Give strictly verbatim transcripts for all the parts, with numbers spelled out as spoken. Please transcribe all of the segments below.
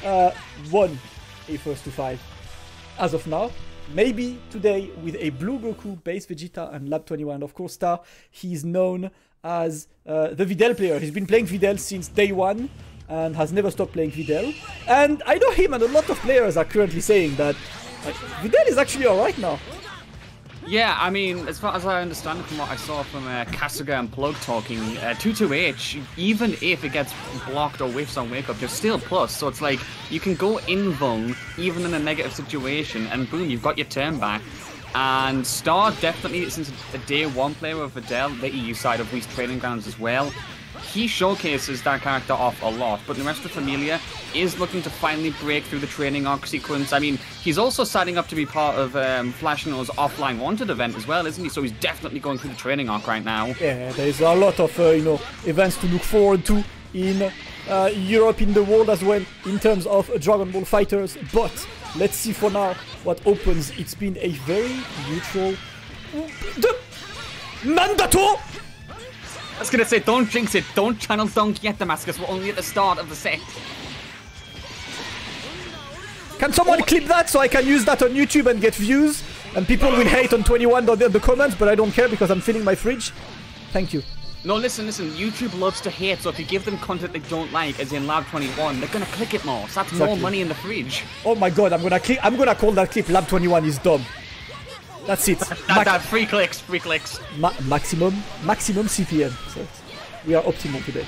uh, won a first to five as of now. Maybe today with a Blue Goku, Base Vegeta, and Lab twenty-one. Of course, Star, he's known as uh, the VIDEL player. He's been playing VIDEL since day one and has never stopped playing VIDEL. And I know him and a lot of players are currently saying that like, VIDEL is actually alright now. Yeah, I mean, as far as I understand from what I saw from uh, Kasuga and Plug talking, uh, two two H, even if it gets blocked or whiffs on Wake Up, there's still plus. So it's like, you can go invuln, even in a negative situation, and boom, you've got your turn back. And Star definitely, since a day one player of VIDEL, the E U side of Wee's Training Grounds as well, he showcases that character off a lot, but Nuestra Familia is looking to finally break through the training arc sequence. I mean, he's also signing up to be part of um, Flash No's Offline Wanted event as well, isn't he? So he's definitely going through the training arc right now. Yeah, there's a lot of, uh, you know, events to look forward to in uh, Europe, in the world as well, in terms of Dragon Ball Fighters. But let's see for now what opens. It's been a very neutral... The Nandato! I was gonna say, don't jinx it, don't channel dunk yet, Damascus, we're only at the start of the set. Can someone oh. clip that so I can use that on YouTube and get views? And people will hate on twenty-one on the, the comments, but I don't care because I'm filling my fridge. Thank you. No, listen, listen, YouTube loves to hate, so if you give them content they don't like, as in Lab twenty-one, they're gonna click it more, so that's exactly. more money in the fridge. Oh my god, I'm gonna click, I'm gonna call that clip Lab twenty-one is dumb. That's it. that, that, free clicks, free clicks. Ma maximum, maximum C P M. So we are optimal today.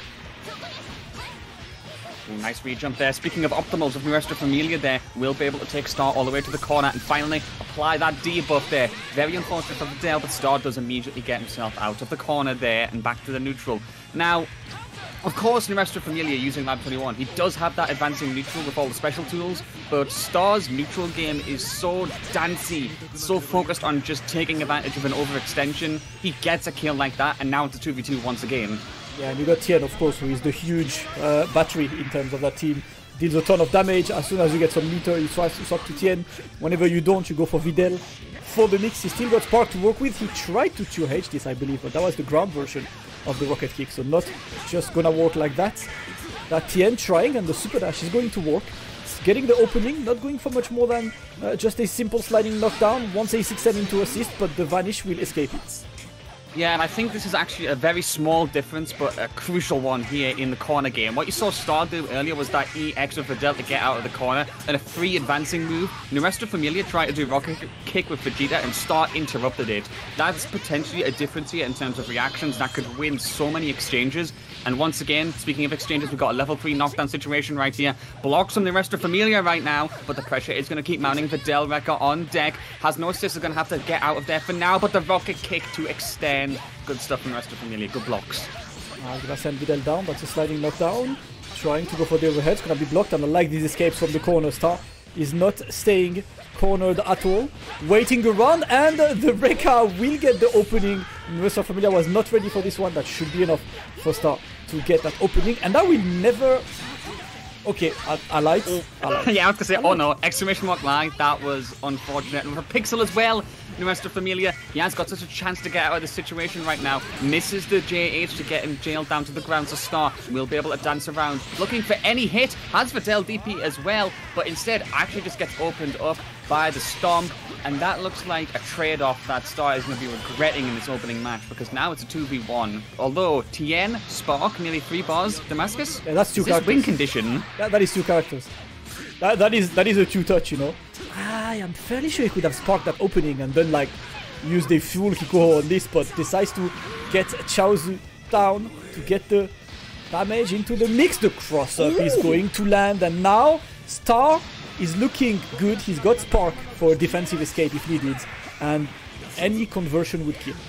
Ooh, nice re-jump there. Speaking of optimals, of Nuestra Familia there, will be able to take Star all the way to the corner and finally apply that debuff there. Very unfortunate for VIDEL, but Star does immediately get himself out of the corner there and back to the neutral. Now, of course, Nuestra Familia using Lab twenty-one, he does have that advancing neutral with all the special tools, but Star's neutral game is so dancey, so focused on just taking advantage of an overextension. He gets a kill like that, and now it's a two v two once again. Yeah, and you got Tien, of course, who is the huge uh, battery in terms of that team. Deals a ton of damage. As soon as you get some meter, you try to swap to Tien. Whenever you don't, you go for VIDEL. For the mix, he still got Spark to work with. He tried to two H this, I believe, but that was the ground version of the rocket kick, so not just gonna work like that. That Tien trying, and the super dash is going to work. It's getting the opening, not going for much more than uh, just a simple sliding knockdown. Once a six seven into assist, but the vanish will escape it. Yeah, and I think this is actually a very small difference, but a crucial one here in the corner game. What you saw Star do earlier was that E X with VIDEL to get out of the corner, and a free advancing move. Nuestra Familia tried to do rocket kick with Vegeta, and Star interrupted it. That's potentially a difference here in terms of reactions that could win so many exchanges. And once again, speaking of exchanges, we've got a level three knockdown situation right here. Blocks from the Nuestra Familia right now, but the pressure is going to keep mounting. VIDEL Wrecker on deck. Has no assist, is going to have to get out of there for now, but the rocket kick to extend. Good stuff from Nuestra Familia, good blocks. I'm going to send VIDEL down, that's a sliding knockdown. Trying to go for the overhead, it's going to be blocked, and I like these escapes from the corner. Star is not staying cornered at all. Waiting around, and the Wrecker will get the opening. Nuestra Familia was not ready for this one. That should be enough for Star to get that opening, and that will never... Okay, I, I lied. I lied. Yeah, I was gonna say, oh no, exclamation mark lie. That was unfortunate. And for Pixel as well, Nuestra Familia, he has got such a chance to get out of this situation right now. Misses the J H to get him jailed down to the ground, so Star will be able to dance around, looking for any hit. Has VIDEL D P as well, but instead actually just gets opened up by the Stomp. And that looks like a trade-off that Star is going to be regretting in this opening match, because now it's a two v one. Although Tien, Spark, nearly three bars, Damascus. Yeah, that's two is characters. This win condition. That, that is two characters. That, that is that is a two touch, you know. I am fairly sure he could have sparked that opening and then like used a full Kiko on this, but decides to get Chaozu down to get the damage into the mix. The cross-up is going to land, and now Star is looking good. He's got Spark for defensive escape if needed, and any conversion would kill.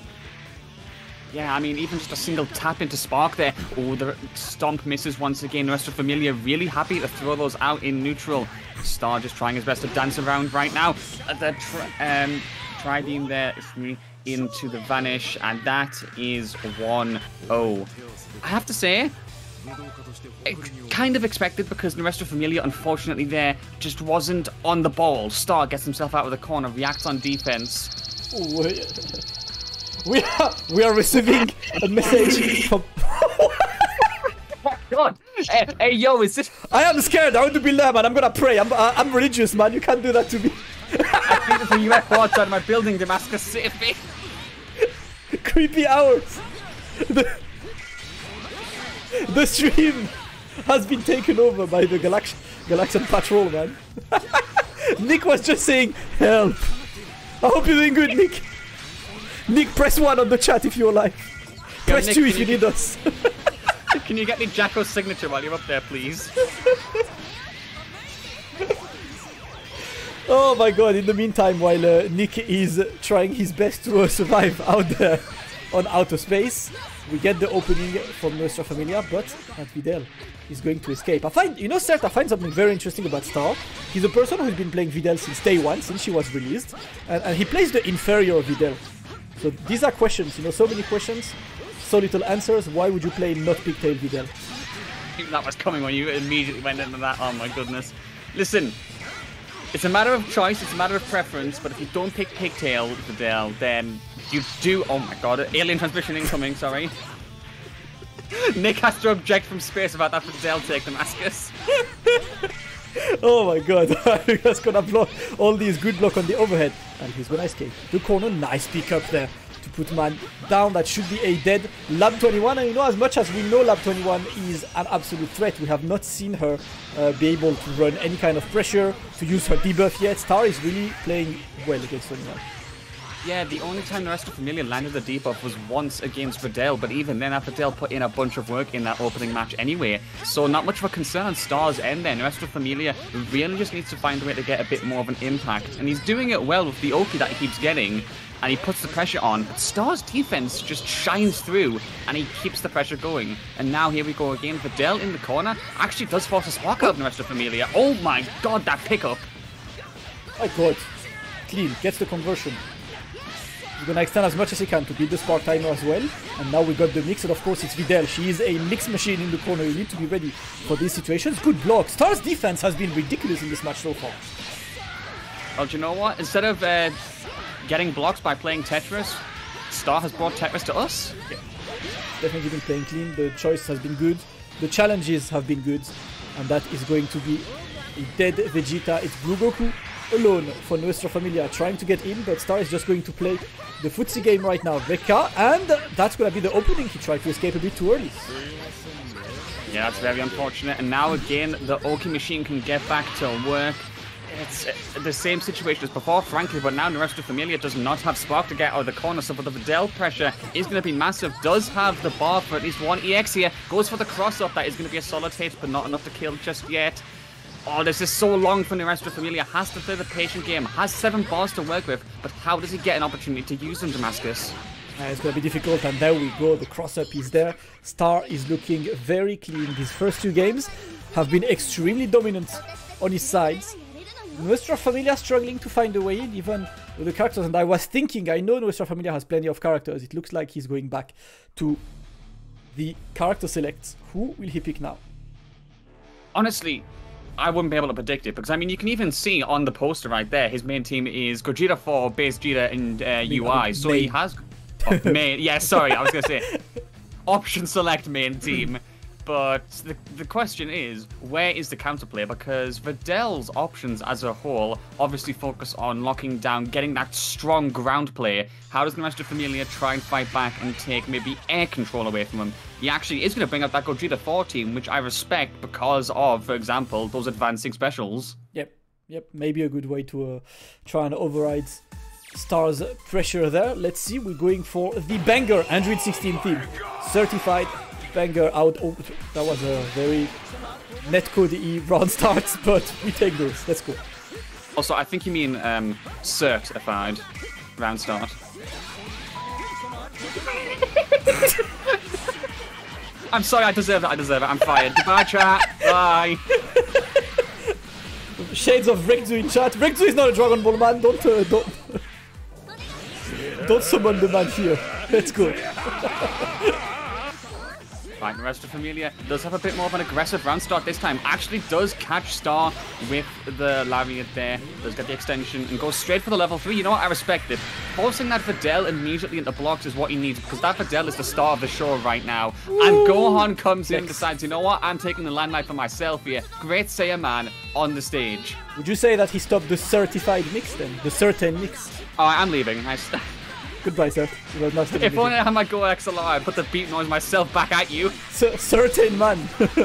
Yeah, I mean, even just a single tap into Spark there. Oh, the Stomp misses once again. Nuestra Familia really happy to throw those out in neutral. Star just trying his best to dance around right now. The tri um, Tri-beam there into the vanish, and that is one oh. I have to say, I kind of expected, because Nuestra Familia, unfortunately, there just wasn't on the ball. Star gets himself out of the corner, reacts on defense. Ooh, we are we are receiving a message from. Oh my God, hey, hey, yo, is this... I am scared. I want to be there, man. I'm gonna pray. I'm, uh, I'm religious, man. You can't do that to me. I think the U F O outside my building, Damascus, save me. Creepy hours. The, the stream has been taken over by the Galax Galaxian Patrol, man. Nick was just saying, help. I hope you're doing good, Nick. Nick, press one on the chat if you're alive. Yo, press Nick, two if you you need us. Can you get me Jacko's signature while you're up there, please? Oh my god, in the meantime, while uh, Nick is trying his best to uh, survive out there on outer space, we get the opening from Nuestra Familia, but at VIDEL, he's going to escape. I find, you know, Seth, I find something very interesting about Star. He's a person who's been playing VIDEL since day one, since she was released, and, and he plays the inferior VIDEL. So these are questions, you know, so many questions, so little answers. Why would you play not pigtail VIDEL? I think that was coming when you immediately went into that. Oh my goodness. Listen, it's a matter of choice, it's a matter of preference, but if you don't pick pigtail VIDEL, then you do... Oh my god, alien transmission incoming, sorry. Nick has to object from space about that VIDEL take, Damascus. Oh my god, he's gonna block all these good block on the overhead, and he's gonna escape. The corner, nice pick up there to put man down. That should be a dead Lab twenty-one, and you know, as much as we know Lab twenty-one is an absolute threat, we have not seen her uh, be able to run any kind of pressure, to use her debuff yet. Star is really playing well against twenty-one. Yeah, the only time Nuestra Familia landed the debuff was once against VIDEL, but even then, VIDEL put in a bunch of work in that opening match anyway. So not much of a concern on Star's end there. Nuestra Familia really just needs to find a way to get a bit more of an impact. And he's doing it well with the Oki that he keeps getting, and he puts the pressure on. But Star's defense just shines through, and he keeps the pressure going. And now here we go again. VIDEL in the corner actually does force a spark out of Nuestra Familia. Oh my god, that pickup. My god. Clean, gets the conversion. He's gonna extend as much as he can to beat the spark timer as well. And now we got the mix, and of course it's VIDEL. She is a mix machine in the corner. You need to be ready for these situations. Good block. Star's defense has been ridiculous in this match so far. Well, do you know what? Instead of uh, getting blocks by playing Tetris, Star has brought Tetris to us. Yeah. Definitely been playing clean. The choice has been good. The challenges have been good. And that is going to be a dead Vegeta. It's Blue Goku alone for Nuestra Familia, trying to get in, but Star is just going to play the footsie game right now. Veka, and that's going to be the opening. He tried to escape a bit too early. Yeah, that's very unfortunate. And now again, the Oki machine can get back to work. It's uh, the same situation as before, frankly, but now Nuestra Familia does not have spark to get out of the corner, so the VIDEL pressure is going to be massive. Does have the bar for at least one E X here. Goes for the cross-up. That is going to be a solid hit, but not enough to kill just yet. Oh, this is so long for Nuestra Familia. Has to play the patient game. Has seven bars to work with, but how does he get an opportunity to use them, Damascus? Uh, it's going to be difficult, and there we go. The cross-up is there. Star is looking very clean. These first two games have been extremely dominant on his sides. Nuestra Familia struggling to find a way in, even with the characters. And I was thinking, I know Nuestra Familia has plenty of characters. It looks like he's going back to the character selects. Who will he pick now? Honestly, I wouldn't be able to predict it, because I mean, you can even see on the poster right there, his main team is Gogeta four, Base Gita, and uh, U I. So main. he has oh, main. Yeah, sorry, I was gonna say option select main team. But the the question is, where is the counterplay? Because VIDEL's options as a whole obviously focus on locking down, getting that strong ground play. How does Nuestra Familia try and fight back and take maybe air control away from him? He actually is going to bring out that Gogeta four team, which I respect because of, for example, those advancing specials. Yep, yep, maybe a good way to uh, try and override Star's pressure there. Let's see, we're going for the banger Android sixteen team. Certified banger out. Oh, that was a very netcode-y round start, but we take those. Let's go. Also, I think you mean um, certified round start. I'm sorry, I deserve it, I deserve it. I'm fired. Goodbye, chat. Bye. Shades of Rekzu in chat. Rekzu is not a Dragon Ball man. Don't, uh, don't, don't summon the man here. Let's go. Right, Nuestra Familia does have a bit more of an aggressive round start this time. Actually does catch Star with the Lariat there. Does get the extension and goes straight for the level three. You know what? I respect it. Forcing that VIDEL immediately into blocks is what he needs, because that VIDEL is the star of the show right now. Ooh. And Gohan comes in and decides, you know what? I'm taking the landmine for myself here. Great Saiyan man on the stage. Would you say that he stopped the certified mix then? The certain mix? Oh, I'm leaving. I Goodbye, sir. It was nice to meet if only I had my Go X L R, I'd put the beat noise myself back at you. C certain man.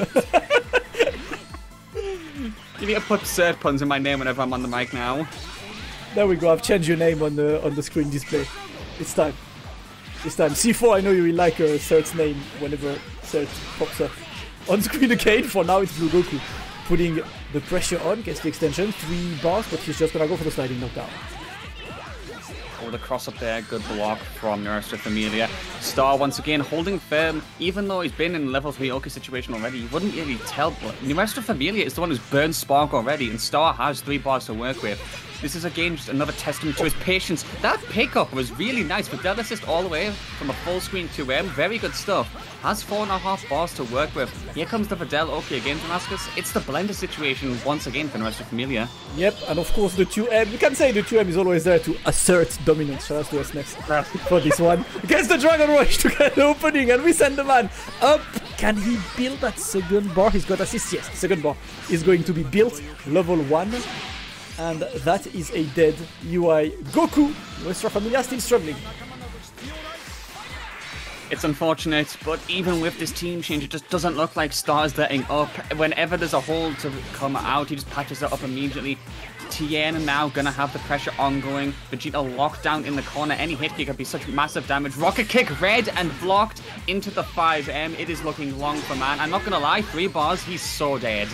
You need to put cert puns in my name whenever I'm on the mic now. There we go. I've changed your name on the on the screen display. It's time. It's time. C four, I know you will like uh, Cert's name whenever Cert pops up on screen again. For now, it's Blue Goku putting the pressure on. Gets the extension. Three bars, but he's just gonna go for the sliding knockdown. Oh, the cross up there, good block from Nuestra Familia. Star once again holding firm, even though he's been in a level three okay situation already. You wouldn't really tell, but Nuestra Familia is the one who's burned Spark already, and Star has three bars to work with. This is again just another testament to his patience. That pickup was really nice. VIDEL assist all the way from a full screen two M. Very good stuff. Has four and a half bars to work with. Here comes the VIDEL. Okay, again, Damascus. It's the blender situation once again for Nuestra Familia. Yep, and of course the two M. You can say the two M is always there to assert dominance. Shout out to us next for this one. Against the Dragon Rush to get the opening, and we send the man up. Can he build that second bar? He's got assist. Yes, the second bar is going to be built. Level one. And that is a dead U I Goku. Nuestra Familia still struggling. It's unfortunate, but even with this team change, it just doesn't look like Star is letting up. Whenever there's a hold to come out, he just patches it up immediately. Tien now gonna have the pressure ongoing. Vegeta locked down in the corner. Any hit kick could be such massive damage. Rocket kick read and blocked into the five M. It is looking long for man. I'm not gonna lie, three bars, he's so dead.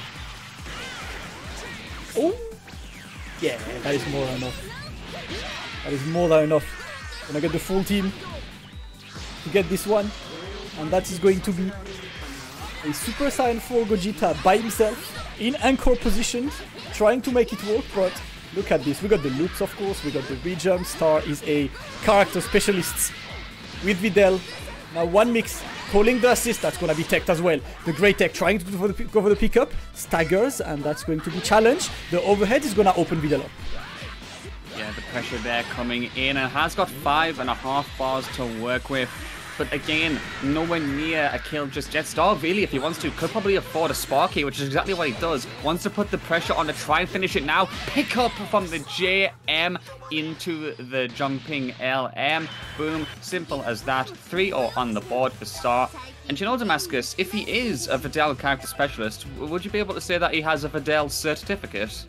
Oh. Yeah, that is more than enough. That is more than enough. Gonna get the full team to get this one. And that is going to be a Super Saiyan four Gogeta by himself in anchor position, trying to make it work, but look at this. We got the loops, of course. We got the rejump. Star is a character specialist with VIDEL. Now one mix. Calling the assist, that's going to be teched as well. The Great Tech trying to go for the, go for the pickup, staggers, and that's going to be challenged. The overhead is going to open VIDEL up. Yeah, the pressure there coming in, and has got five and a half bars to work with. But again, nowhere near a kill just yet. Star really, if he wants to, could probably afford a Sparky, which is exactly what he does. Wants to put the pressure on to try and finish it now. Pick up from the J M into the jumping L M. Boom, simple as that. three oh on the board for Star. And you know, Damascus, if he is a VIDEL character specialist, would you be able to say that he has a VIDEL certificate?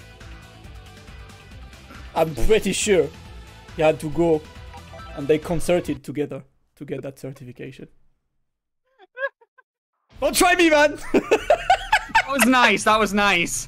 I'm pretty sure he had to go and they concerted together to get that certification. Don't try me, man! That was nice, that was nice.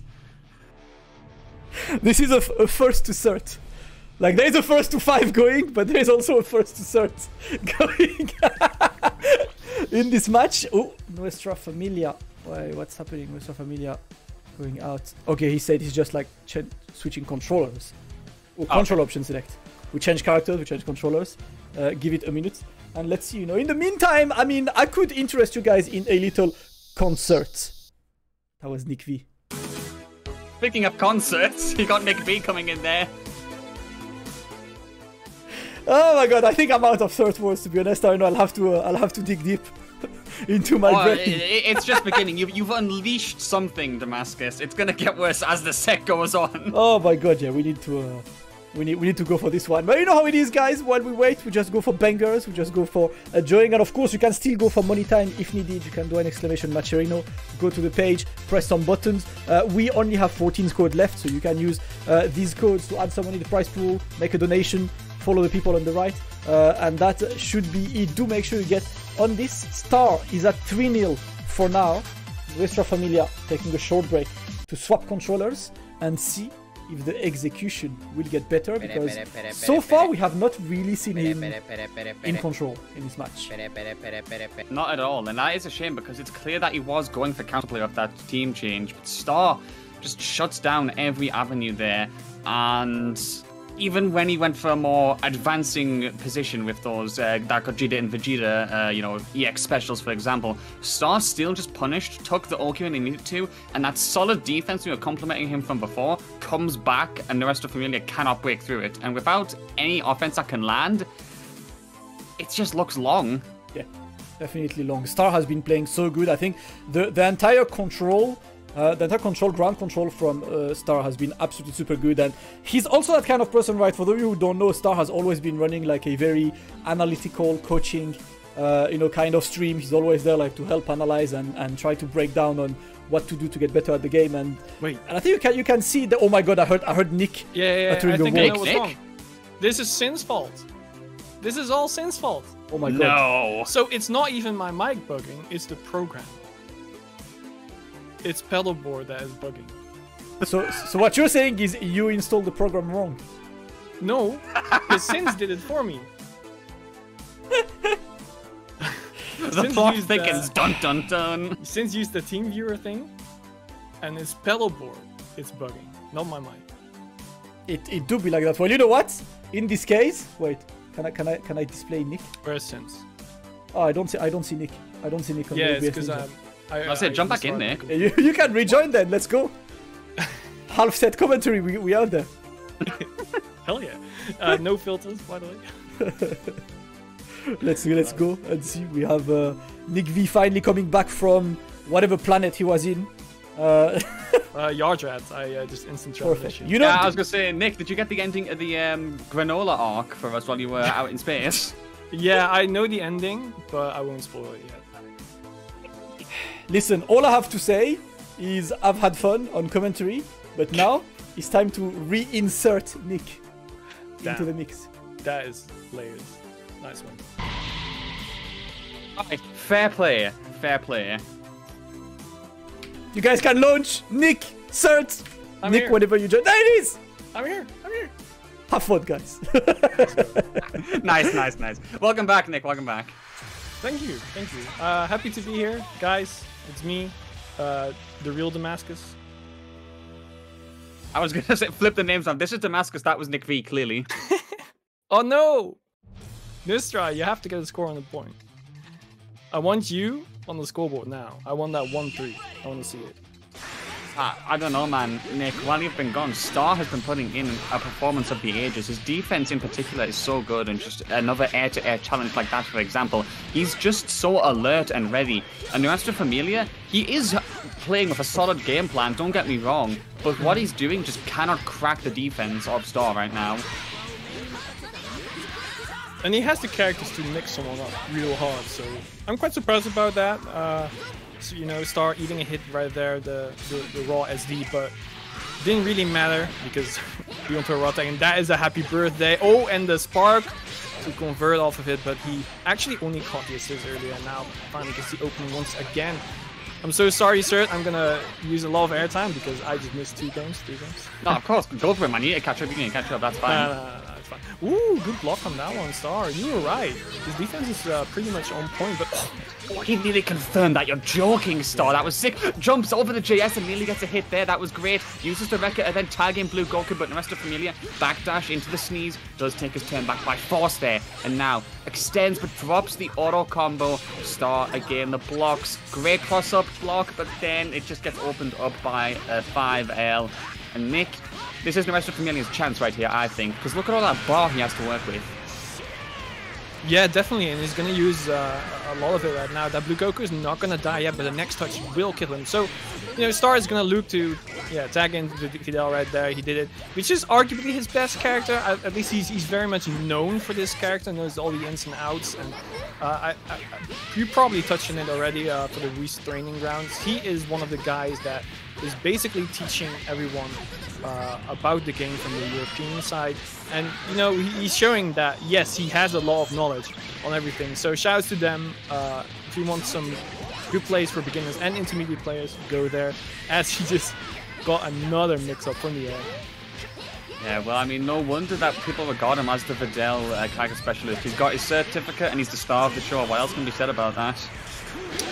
This is a, f a first to cert. Like, there's a first to five going, but there's also a first to cert going in this match. Oh, Nuestra Familia. Why, what's happening? Nuestra Familia going out. Okay, he said he's just like ch switching controllers. Oh, control okay. Option select. We change characters, we change controllers. Uh, give it a minute. And let's see, you know, in the meantime, I mean, I could interest you guys in a little concert. That was Nick V. Speaking of concerts, you got Nick V coming in there. Oh my god, I think I'm out of third words, to be honest. I know I'll have to, uh, I'll have to dig deep into my oh, brain. It, it's just beginning. You've, you've unleashed something, Damascus. It's gonna get worse as the set goes on. Oh my god, yeah, we need to... Uh... We need, we need to go for this one. But you know how it is, guys. While we wait, we just go for bangers. We just go for enjoying. And of course, you can still go for money time if needed. You can do an exclamation Macherino. Go to the page, press some buttons. Uh, we only have fourteen codes left, so you can use uh, these codes to add some money to the prize pool, make a donation, follow the people on the right. Uh, and that should be it. Do make sure you get on this. Star is at three nil for now. Nuestra Familia taking a short break to swap controllers and see if the execution will get better, because so far we have not really seen him in control in this match. Not at all, and that is a shame because it's clear that he was going for counterplay of that team change, but Star just shuts down every avenue there, and even when he went for a more advancing position with those uh, that Gogeta and Vegeta, uh, you know, E X specials, for example, Star still just punished, took the O Q when he needed to, and that solid defense we were complimenting him from before comes back, and Nuestra Familia cannot break through it. And without any offense that can land, it just looks long. Yeah, definitely long. Star has been playing so good. I think the the entire control. Uh, the entire control, ground control from uh, Star has been absolutely super good, and he's also that kind of person, right? For those of you who don't know, Star has always been running like a very analytical coaching, uh, you know, kind of stream. He's always there like to help analyze and, and try to break down on what to do to get better at the game. And wait, and I think you can you can see that. Oh my god, I heard I heard Nick. Yeah, yeah, yeah. I think I know what's wrong. This is Sin's fault. This is all Sin's fault. Oh my god. No. So it's not even my mic bugging; it's the program. It's pedalboard that is bugging. So, so what you're saying is you installed the program wrong? No, the Sins did it for me. The plot thickens. The, dun dun dun. Sins used the team viewer thing, and it's pedalboard. It's bugging, not my mic. It it do be like that. Well, you know what? In this case, wait. Can I can I can I display Nick? Where's Sins? Oh, I don't see I don't see Nick. I don't see Nick on yeah, the it's because I'm. I, I said, jump back in there. Yeah, you, you can rejoin then. Let's go. Half set commentary. We we are there. Hell yeah. Uh, no filters, by the way. let's let's go and see. We have uh, Nick V finally coming back from whatever planet he was in. Uh, uh Yardrat. I uh, just instant translation. You know, yeah, I was gonna say, Nick, did you get the ending of the um, granola arc for us while you were out in space? Yeah, I know the ending, but I won't spoil it yet. Listen, all I have to say is I've had fun on commentary, but now it's time to reinsert Nick Damn. into the mix. That is layers. Nice one. Okay, fair play, fair play. You guys can launch Nick, Cert, I'm Nick here. whenever you join. There it is! I'm here, I'm here. Have fun, guys. Nice, nice, nice. Welcome back, Nick, welcome back. Thank you, thank you. Uh, happy to be here, guys. It's me, uh, the real Damascus. I was gonna say, flip the names on. This is Damascus, that was Nick V, clearly. Oh no! Nuestra, you have to get a score on the point. I want you on the scoreboard now. I want that one three. I want to see it. Uh, I don't know, man. Nick, while you've been gone, Star has been putting in a performance of the ages. His defense in particular is so good, and just another air-to-air challenge like that, for example, he's just so alert and ready. And Nuestra Familia, he is playing with a solid game plan, don't get me wrong, but what he's doing just cannot crack the defense of Star right now. And he has the characters to mix someone up real hard, so I'm quite surprised about that. Uh, so, you know, Star eating a hit right there, the, the, the raw S D, but didn't really matter because we went to a raw tag, and that is a happy birthday. Oh, and the spark to convert off of it, but he actually only caught the assist earlier, and now finally gets the opening once again. I'm so sorry, sir. I'm gonna use a lot of airtime because I just missed two games, three games. No, of course, go for it, man. You need to catch up, you need to catch up, that's fine. No, no, no, no, it's fine. Ooh, good block on that one, Star. You were right. His defense is uh, pretty much on point, but... Oh. Oh, he nearly confirmed that. You're joking, Star. That was sick. Jumps over the J S and nearly gets a hit there. That was great. Uses the Rekka and then tagging Blue Goku, but Nuestra Familia backdash into the sneeze. Does take his turn back by force there. And now extends but drops the auto combo. Star again, the blocks. Great cross-up block, but then it just gets opened up by a five L. And Nick, this is Nuestra Familia's chance right here, I think. Because look at all that bar he has to work with. Yeah, definitely, and he's gonna use uh, a lot of it right now. That Blue Goku is not gonna die yet, but the next touch will kill him. So, you know, Star is gonna loop to, yeah, tag in the Videl right there. He did it, which is arguably his best character. At, at least he's he's very much known for this character, knows all the ins and outs. And uh, I, I, you probably touched on it already uh, for the restraining rounds. He is one of the guys that is basically teaching everyone uh, about the game from the European side. And, you know, he's showing that, yes, he has a lot of knowledge on everything. So shouts to them. Uh, if you want some good plays for beginners and intermediate players, go there. As he just got another mix-up from the air. Yeah, well, I mean, no wonder that people regard him as the Videl uh, character specialist. He's got his certificate and he's the star of the show. What else can be said about that?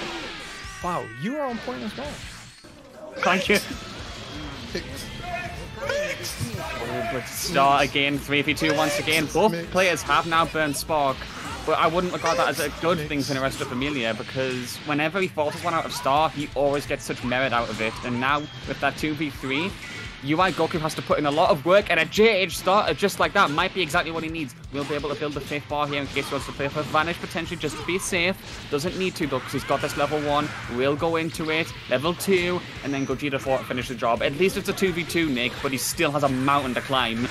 Wow, you are on point as well. Thank you. Oh, but Star again, three v two once again. Both players have now burned Spark, but I wouldn't regard that as a good thing for Nuestra Familia, because whenever he forces one out of Star, he always gets such merit out of it. And now with that two v three, U I Goku has to put in a lot of work, and a J H starter just like that might be exactly what he needs. We'll be able to build the fifth bar here in case he wants to play for Vanish, potentially just to be safe. Doesn't need to though, because he's got this level one. We'll go into it. Level two, and then Gogeta four to finish the job. At least it's a two v two, Nick, but he still has a mountain to climb.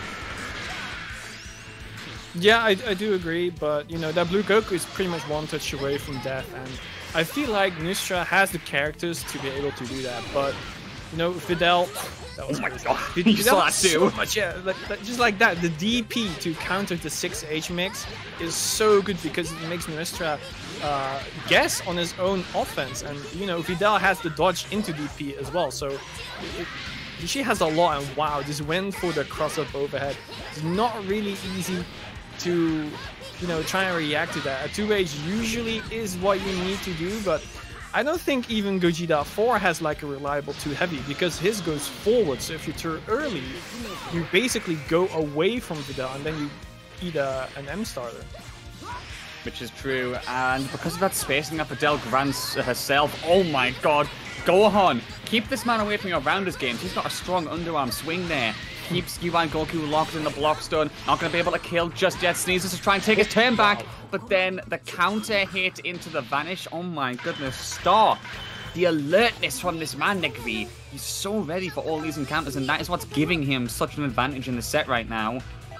Yeah, I, I do agree, but you know, that blue Goku is pretty much one touch away from death, and I feel like Nuestra has the characters to be able to do that, but you know, VIDEL, that was oh my crazy. god, VIDEL you saw that too. So much, yeah, like, like, just like that, the D P to counter the six H mix is so good because it makes Nuestra uh, guess on his own offense, and you know, VIDEL has the dodge into D P as well, so it, it, she has a lot, and wow, this win for the cross-up overhead is not really easy to, you know, try and react to that. A two H usually is what you need to do, but I don't think even Gogeta four has like a reliable two heavy, because his goes forward, so if you turn early, you basically go away from VIDEL and then you eat a, an M starter. Which is true, and because of that spacing that VIDEL grants herself, oh my god, Gohan, keep this man away from your rounders games. He's got a strong underarm swing there. Keeps U I Goku locked in the block stun. Not going to be able to kill just yet. Sneezes to try and take his turn back. But then the counter hit into the Vanish. Oh my goodness. Star. The alertness from this man, Nick V. He's so ready for all these encounters, and that is what's giving him such an advantage in the set right now.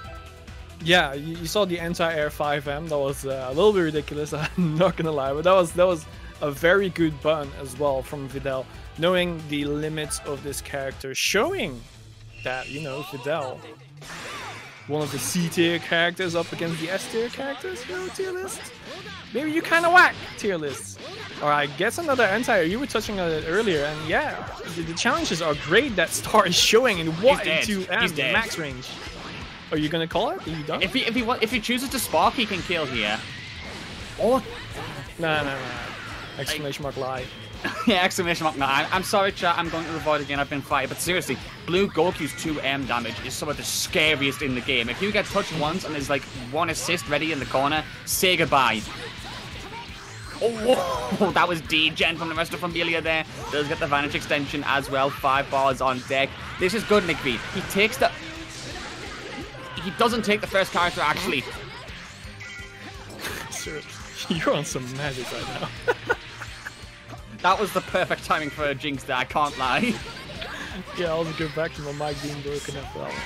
Yeah, you, you saw the anti-air five M. That was uh, a little bit ridiculous, I'm not going to lie. But that was, that was a very good button as well from VIDEL. Knowing the limits of this character. Showing that, you know, VIDEL, one of the C tier characters up against the S tier characters, you know, tier lists. Maybe you kind of whack tier lists. Alright, gets another anti-air. You were touching on it earlier, and yeah, the, the challenges are great that Star is showing in what in two M max range. Are you gonna call it? Are you done? If he if he if he chooses to spark, he can kill here. Or no, no, no. Exclamation mark lie. Yeah, exclamation mark. No, I'm, I'm sorry, chat. I'm going to avoid again. I've been fired. But seriously, Blue Goku's two M damage is some of the scariest in the game. If you get touched once and there's like one assist ready in the corner, say goodbye. Oh, that was D-Gen from the Nuestra Familia there. Does get the Vanish extension as well. Five bars on deck. This is good, Nick V. He takes the... He doesn't take the first character, actually. Sir, you're on some magic right now. That was the perfect timing for a Jinx there, I can't lie. Yeah, I'll just go back to my mic being broken up for that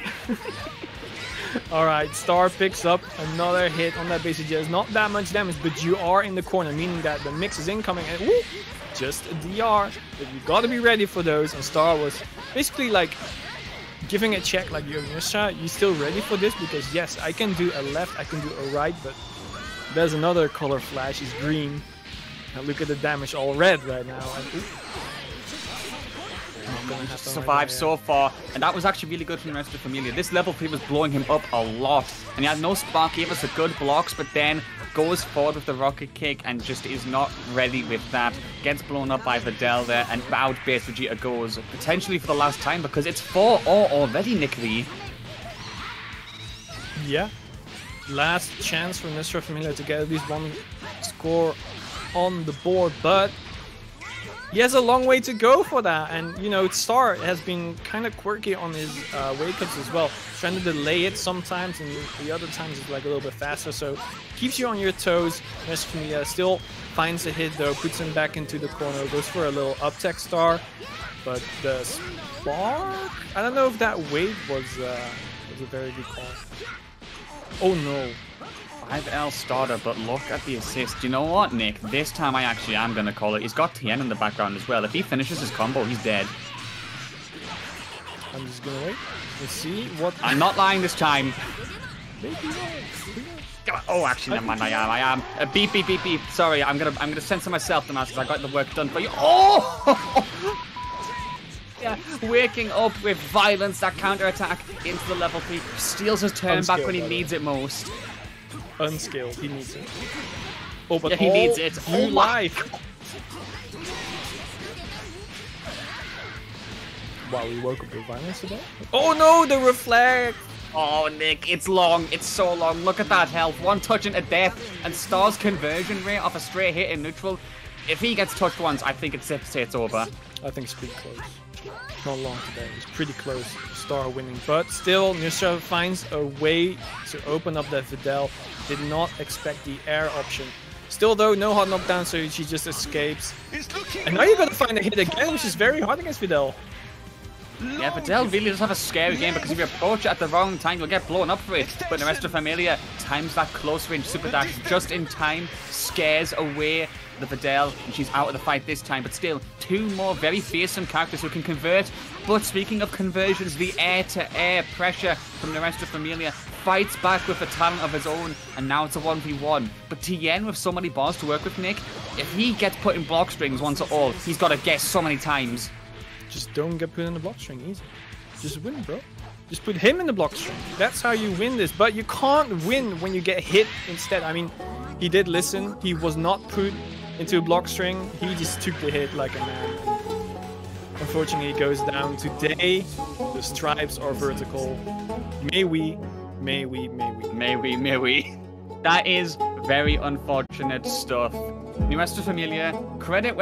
one. Alright, Star picks up another hit on that basic jet. Not that much damage, but you are in the corner, meaning that the mix is incoming, and whoop, just a D R. But you gotta be ready for those, and Star was basically like giving a check, like, yo, Nuestra, you still ready for this? Because yes, I can do a left, I can do a right, but there's another color flash, it's green. Now look at the damage all red right now. And, oh, just survived right so far, and that was actually really good from Nuestra Familia. This level three was blowing him up a lot, and he had no spark, gave us a good blocks, but then goes forward with the rocket kick and just is not ready with that. Gets blown up by VIDEL there, and out base Vegeta goes, potentially for the last time, because it's four oh already, Nick V. Yeah. Last chance for Nuestra Familia to get at least one score on the board, but he has a long way to go for that. And you know, Star has been kind of quirky on his uh, wake-ups as well, trying to delay it sometimes, and the other times it's like a little bit faster, so keeps you on your toes. Nuestra Familia still finds a hit though, puts him back into the corner, goes for a little up tech Star, but the spark, I don't know if that wave was uh, was a very good call. Oh no. five L starter, but look at the assist. You know what, Nick? This time I actually am going to call it. He's got Tien in the background as well. If he finishes his combo, he's dead. I'm just going to wait. Let's see what... I'm not lying this time. Oh, actually, never mind. I am. I am. Uh, beep, beep, beep, beep. Sorry, I'm gonna, I'm gonna censor myself, the because I got the work done for you. Oh! Yeah, waking up with violence, that counter attack into the level three, steals his turn back when he needs it most. Unskilled, he needs it. Oh, but yeah, he oh, needs it. New Oh life. Wow, we woke up with violence today. Oh no, the reflect! Oh, Nick, it's long. It's so long. Look at that health. One touch into death. And Star's conversion rate off a straight hit in neutral. If he gets touched once, I think it's safe to say it's over. I think it's pretty close. Not long today. It's pretty close. Star winning. But still, Nuestra finds a way to open up that Videl. Did not expect the air option. Still though, no hard knockdown, so she just escapes. And now you gotta find a hit again, which is very hard against Videl. Yeah, Videl really does have a scary game because if you approach it at the wrong time, you'll get blown up for it. But Nuestra Familia times that close range super dash just in time, scares away the Videl, and she's out of the fight this time. But still, two more very fearsome characters who can convert. But speaking of conversions, the air-to-air pressure from Nuestra Familia fights back with a talent of his own, and now it's a one v one. But Tien, with so many balls to work with, Nick, if he gets put in block strings once at all, he's got to guess so many times. Just don't get put in the block string, easy. Just win, bro. Just put him in the block string. That's how you win this. But you can't win when you get hit instead. I mean, he did listen. He was not put into a block string. He just took the hit like a man. Unfortunately, it goes down today. The stripes are vertical. May we, may we, may we. May we, may we. That is very unfortunate stuff. Nuestra Familia, credit